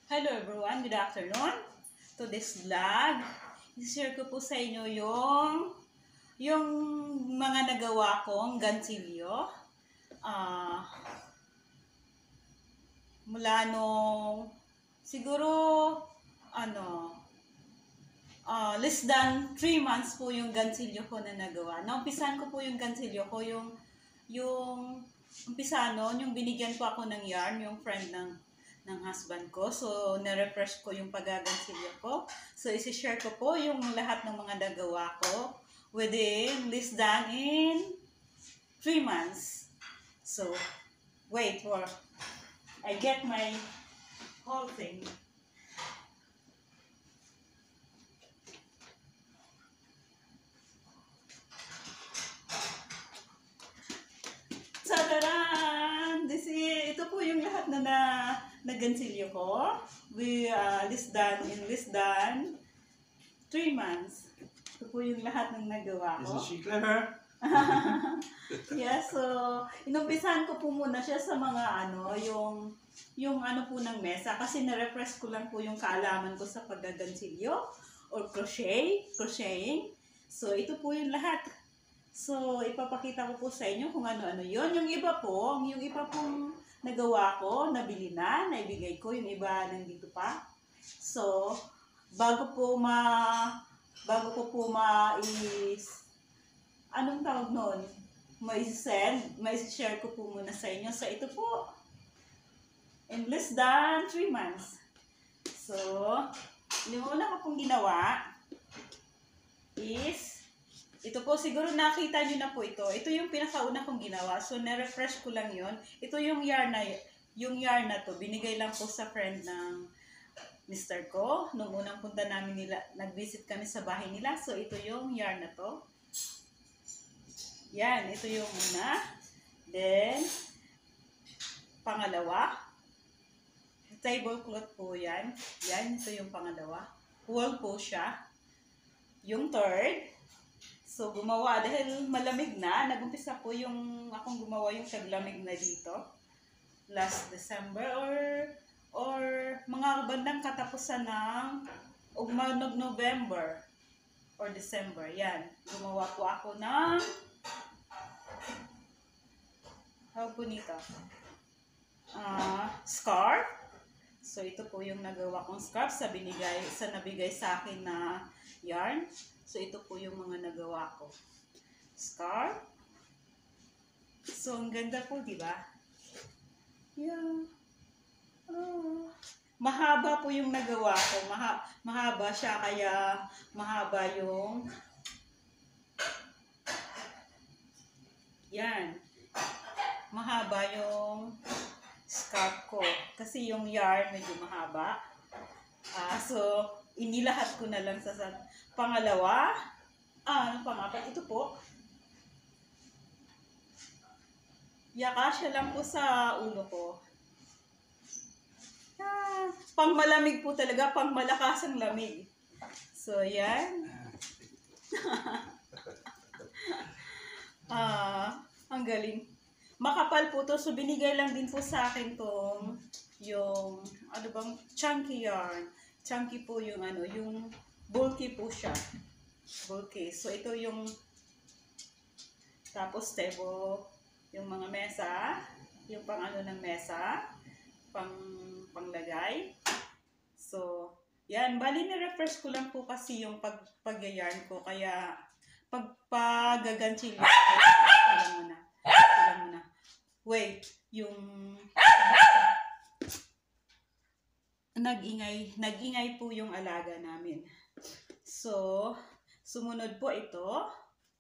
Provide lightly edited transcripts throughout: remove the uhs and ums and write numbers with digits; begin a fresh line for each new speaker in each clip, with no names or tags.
Hello everyone, good afternoon. To this vlog, i-share ko po sa inyo yung mga nagawa kong gansilyo. Mula nung siguro less than 3 months po yung gansilyo ko na nagawa. Naumpisan ko po yung gansilyo ko, yung umpisa noon, yung binigyan po ako ng yarn, yung friend ng husband ko. So, na-refresh ko yung pagagansilyo ko. So, isi-share ko po yung lahat ng mga nagawa ko within less than in 3 months. So, wait for I get my whole thing. Tadaran! Ito po yung lahat na nagansilyo ko. Less than 3 months. Ito po yung lahat ng nagawa ko.
Isn't she clever?
Yeah, so inumpisahan ko po muna siya sa mga yung po ng mesa kasi na-refresh ko lang po yung kaalaman ko sa paggagansilyo or crocheting. So ito po yung lahat. So ipapakita ko po sa inyo kung ano-ano yun. Yung iba pong nagawa ko, nabili na, naibigay ko, yung iba nandito pa. So bago ko po anong tawag nun? May-share ko po muna sa inyo. So, ito po, in less than 3 months. So, yung una ko pong ginawa is, ito po, siguro nakita nyo na po ito. Ito yung pinakauna kong ginawa. So, na-refresh ko lang yon. Ito yung yarn na to. Binigay lang po sa friend ng mister ko. Nung unang punta namin nila, nag-visit kami sa bahay nila. So, ito yung yarn na to. Yan, ito yung una. Then, pangalawa, tablecloth po yan. Yan, ito yung pangalawa. Wool po siya. Yung third, so gumawa, dahil malamig na, nag-umpisa po akong gumawa yung taglamig na dito. Last December or mga bandang katapusan ng November or December. Yan, gumawa po ako ng bonito. Scarf. So, ito po yung nagawa kong scarf sa nabigay sa akin na yarn. So, ito po yung mga nagawa ko. Scarf. So, ang ganda po, di ba? Yeah. Mahaba po yung nagawa ko. Mahaba siya, kaya mahaba yung yan. Mahaba yung scarf ko. Kasi yung yarn medyo mahaba. So, inilahat ko na lang sa pangalawa. Pangapat, ito po. Yakasya lang po sa ulo ko. Pang malamig po talaga, pang malakas ang lamig. So, yan. Ang galing. Makapal po to. So, binigay lang din po sa akin yung chunky yarn. Chunky po yung yung bulky po siya. Bulky. So, ito yung tapos yung mga mesa, yung ng mesa, panglagay. So, yan. Bali, na-refresh ko lang po kasi yung pag-yarn ko. Kaya, paggagansilyo ko muna. Wait, yung nag-ingay po yung alaga namin. So, sumunod po ito.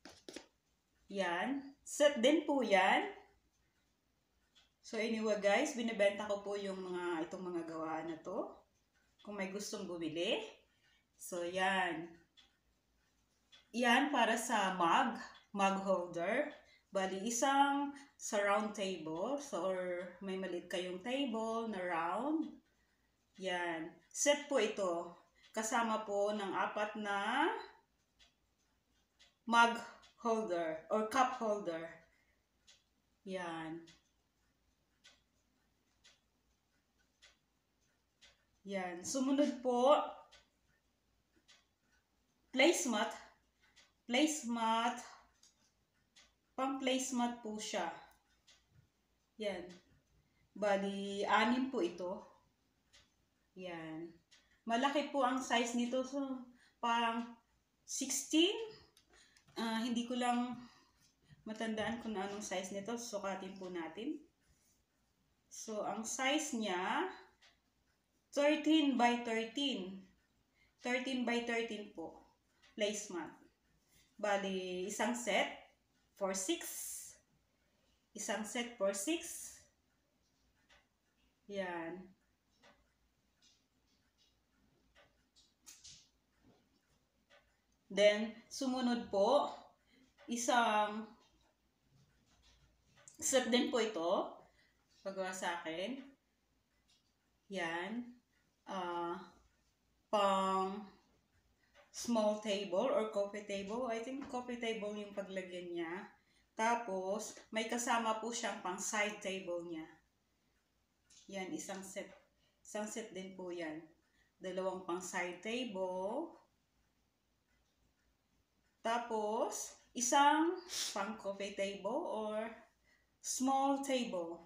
Yan. Set din po yan. So, anyway guys, binibenta ko po itong mga gawaan na to. Kung may gustong bumili. So, yan. Yan para sa mug holder. Bali, isang sa round table. So, or may maliit kayong table na round. Yan. Set po ito. Kasama po ng 4 na mug holder or cup holder. Yan. Yan. Sumunod po, placemat. Placemat. Pang-placemat po siya. Yan. Bali, 6 po ito. Yan. Malaki po ang size nito. So, parang 16. Hindi ko lang matandaan kung anong size nito. Sukatin po natin. So, ang size niya, 13 by 13. 13 by 13 po. Placemat. Bali, isang set for 6. Isang set for 6. Yan. Then, sumunod po, isang set din po ito. Pagawa sa akin. Yan. Pang small table or coffee table. I think coffee table yung paglagyan niya. Tapos, may kasama po siyang pang side table niya. Yan, isang set. Isang set din po yan. Dalawang pang side table. Tapos, isang pang coffee table or small table.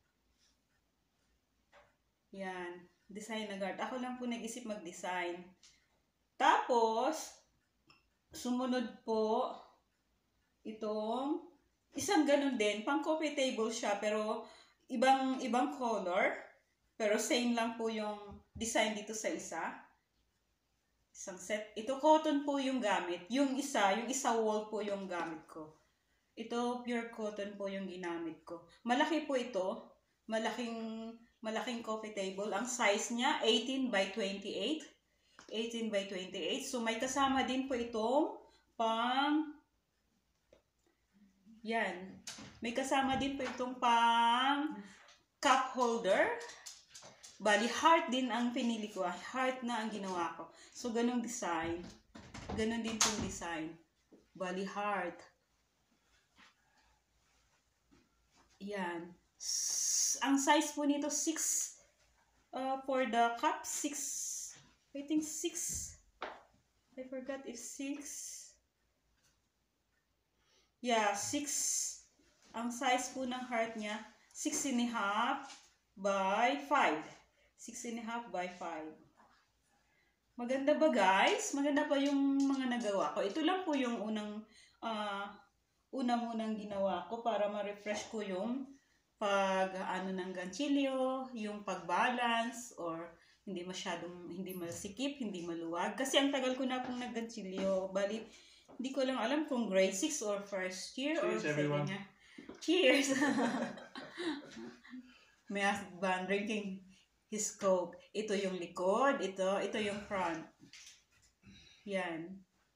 Yan. Design na guard. Ako lang po nag-isip mag-design. Tapos, sumunod po, itong, isang ganun din. Pang coffee table siya, pero ibang color. Pero same lang po yung design dito sa isa. Isang set. Ito cotton po yung gamit. Yung isa wool po yung gamit ko. Ito pure cotton po yung ginamit ko. Malaki po ito. Malaking coffee table. Ang size niya 18 by 28. 18 by 28. So may kasama din po itong yan. May kasama din po itong pang cup holder. Bali, heart din ang pinili ko. Heart na ang ginawa ko. So, ganong design. Ganon din pong design. Bali, heart. Yan. Ang size po nito, 6. For the cup, 6. I think 6. I forgot if 6. Yeah, 6. Ang size po ng heart niya, 6.5 by 5. 6.5 by 5. Maganda ba guys? Maganda pa yung mga nagawa ko. Ito lang po yung unang munang ginawa ko para ma-refresh ko yung ng ganchilyo, yung pag-balance or hindi masikip, hindi maluwag. Kasi ang tagal ko na pong nag-ganchilyo. Bali, hindi ko lang alam kung grade 6 or first year.
Cheers,
or
everyone.
Niya. Cheers! May husband drinking his Coke. Ito yung likod. Ito yung front. Yan.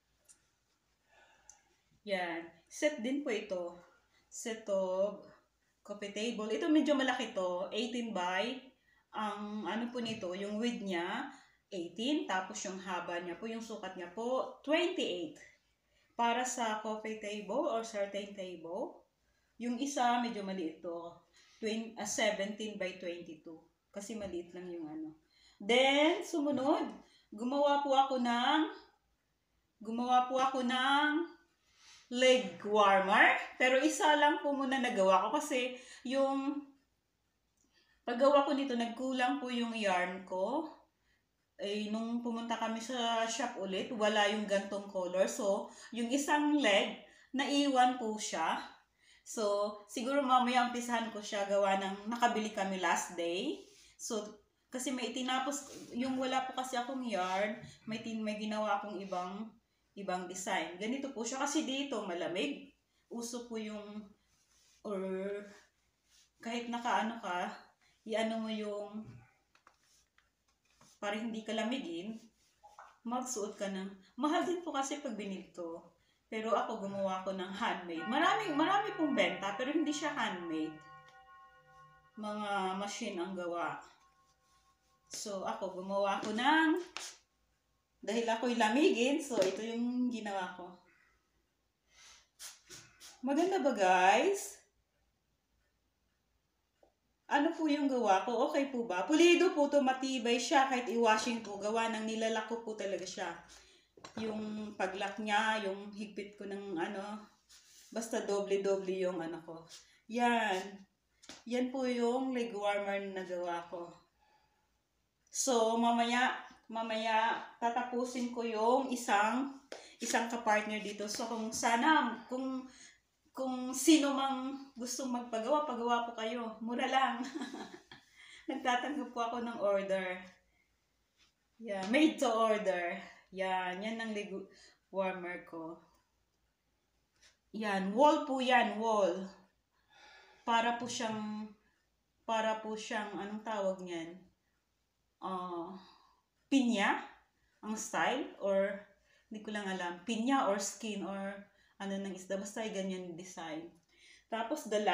Yan. Set din po ito. Set of coffee table. Ito medyo malaki to. 18 by. Ang ano po nito, yung width niya, 18. Tapos yung haba niya po, yung sukat niya po, 28. Para sa coffee table or certain table. Yung isa, medyo maliit to. 17 by 22. Kasi maliit lang yung ano. Then, sumunod, gumawa po ako ng leg warmer. Pero isa lang po muna nagawa ko kasi yung paggawa ko nito, nagkulang po yung yarn ko. Nung pumunta kami sa shop ulit, wala yung gantong color. So, yung isang leg, naiwan po siya. So, siguro mamaya umpisahan ko siya gawa ng nakabili kami last day. So, kasi may tinapos, yung wala po kasi akong yarn, may ginawa akong ibang design. Ganito po siya kasi dito malamig. Uso po yung, or kahit nakaano ka, iano mo yung, para hindi ka lamigin, magsuot ka ng, mahal din po kasi pag binito. Pero ako gumawa ko ng handmade. Marami pong benta, pero hindi siya handmade. Mga machine ang gawa. So, ako gumawa ko ng, dahil ako'y lamigin, so ito yung ginawa ko. Maganda ba guys? Ano po yung gawa ko? Okay po ba? Pulido po to, matibay siya kahit i-washing po. Gawa ng nilalak ko po talaga siya. Yung paglock niya, yung higpit ko ng ano, basta doble-doble yung ano ko. Yan. Yan po yung leg warmer na nagawa ko. So, mamaya tatapusin ko yung isang kapartner dito. So, kung sino mang gustong magpagawa, pagawa po kayo. Mura lang. Nagtatanggap po ako ng order. Yeah, made to order. Yan ang leg warmer ko. Yan, wall po yan, wall. Para po siyang, anong tawag niyan? Pinya, ang style, or, hindi ko lang alam, pinya or skin, or ano ng isda, basta ganyan yung design. Tapos, the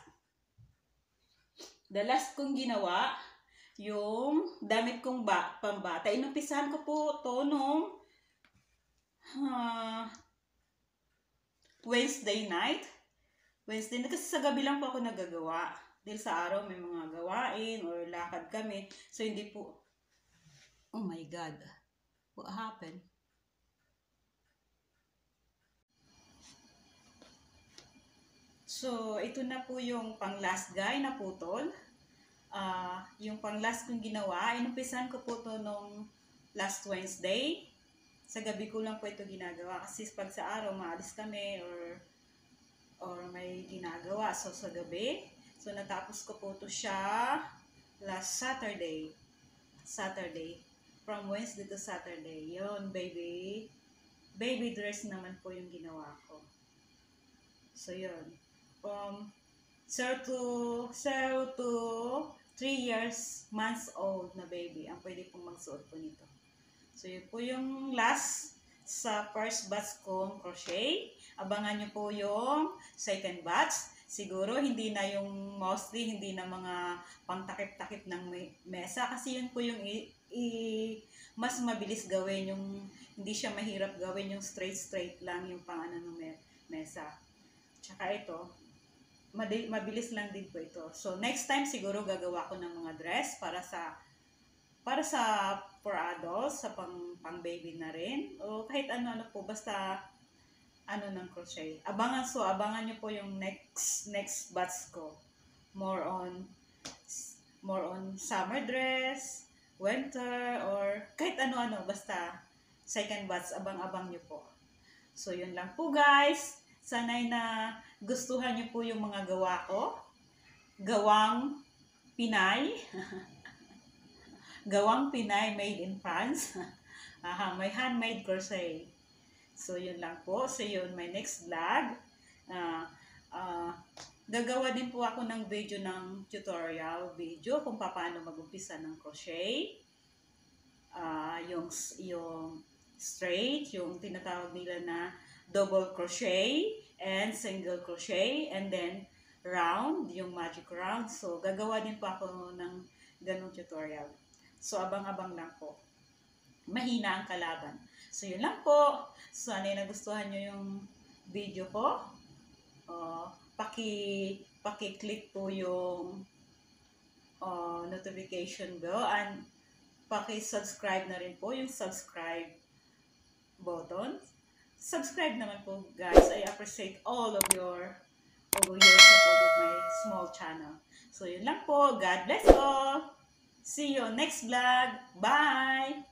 last kong ginawa, yung damit kong pambata. Inumpisahan ko po to nung Wednesday night, kasi sa gabi lang po ako nagagawa. Dahil sa araw may mga gawain or lakad kami. So, hindi po, oh my God, what happened? So, ito na po yung pang-last guy na putol. Yung pang-last kong ginawa, inumpisahan ko po to nung last Wednesday. Sa gabi ko lang po ito ginagawa. Kasi pag sa araw, maalis kami or may ginagawa. So, sa gabi. So, natapos ko po ito siya last Saturday. From Wednesday to Saturday. Yun, baby. Baby dress naman po yung ginawa ko. So, yun. From 0 to 3 years, months old na baby ang pwede pong magsuot po nito. So, yun po yung last sa first batch kong crochet. Abangan nyo po yung second batch. Siguro, hindi na mga pangtakip-takip ng mesa. Kasi yun po yung mas mabilis gawin. Yung hindi siya mahirap gawin, yung straight lang yung pang ng mesa. Tsaka ito, mabilis lang din po ito. So, next time siguro gagawa ko ng mga dress para sa for adults, sa pang baby na rin. O kahit ano po, basta ng crochet. Abangan nyo po yung next batch ko. More on summer dress, winter, or kahit ano, basta second batch, abang-abang nyo po. So, yun lang po guys. Sana'y na gustuhan nyo po yung mga gawa ko. Gawang Pinay. Gawang Pinay made in France. May handmade crochet. So, yun lang po. See you on my next vlog. Gagawa din po ako ng tutorial video kung paano mag-umpisa ng crochet. Yung straight, yung tinatawag nila na double crochet and single crochet, and then round, yung magic round. So, gagawa din po ako ng ganung tutorial. So, abang-abang lang po. Mahina ang kalaban. So, yun lang po. Sana nagustuhan nyo yung video ko. Paki-click po yung notification bell, and paki-subscribe na rin po yung subscribe button. Subscribe naman po guys. I appreciate all of your support of my small channel. So, yun lang po. God bless all. See you on next vlog. Bye!